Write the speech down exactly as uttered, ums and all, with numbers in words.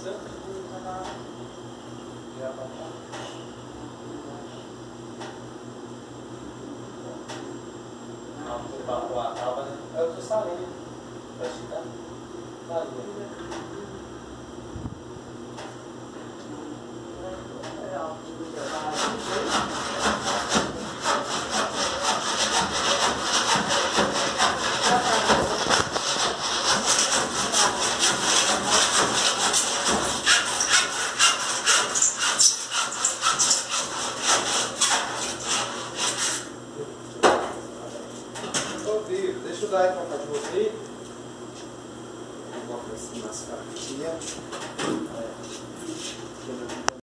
bastante. Já pra cá. Ah, você bateu a tábua, né? Eu tô saindo. Vai esticar? Tá ali. Deixa eu dar aí pra você. Vou botar assim nas cartinhas.